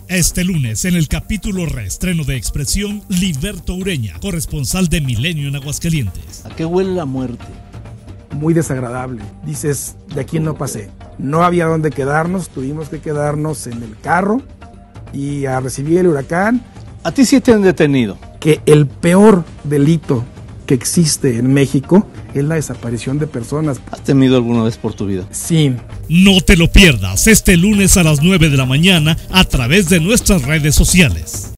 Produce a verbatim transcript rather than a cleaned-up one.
Este lunes, en el capítulo reestreno de Expresión, Liberto Ureña, corresponsal de Milenio en Aguascalientes. ¿A qué huele la muerte? Muy desagradable. Dices, de aquí no pasé. No había dónde quedarnos, tuvimos que quedarnos en el carro y a recibir el huracán. ¿A ti sí te han detenido? Que el peor delito que existe en México es la desaparición de personas. ¿Has temido alguna vez por tu vida? Sí. No te lo pierdas este lunes a las nueve de la mañana a través de nuestras redes sociales.